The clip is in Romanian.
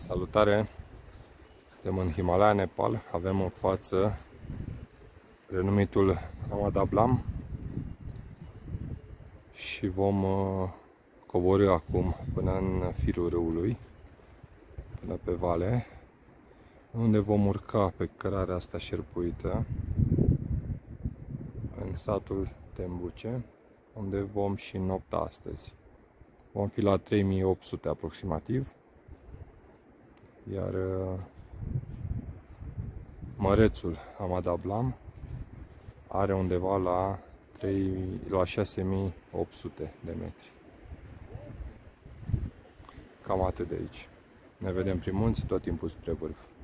Salutare! Suntem în Himalaya, Nepal. Avem în față renumitul Amadablam și vom coborî acum până în firul râului, până pe vale, unde vom urca pe cărarea asta șerpuită în satul Tembuce, unde vom și nopta astăzi. Vom fi la 3800 aproximativ, iar mărețul Amadablam are undeva la 6800 de metri. Cam atât de aici. Ne vedem prin munți, tot timpul spre vârf.